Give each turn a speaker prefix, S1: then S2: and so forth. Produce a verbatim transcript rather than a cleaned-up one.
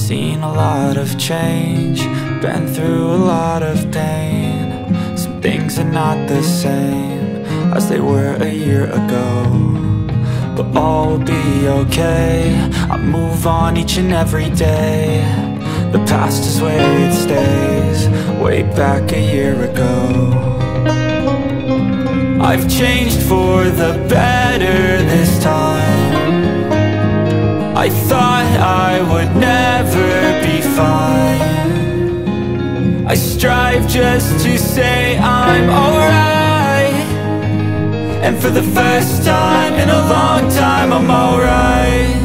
S1: Seen a lot of change, been through a lot of pain. Some things are not the same as they were a year ago, but all will be okay. I move on each and every day. The past is where it stays, way back a year ago. I've changed for the better this time. I thought I would never be fine. I strive just to say I'm alright, and for the first time in a long time I'm alright.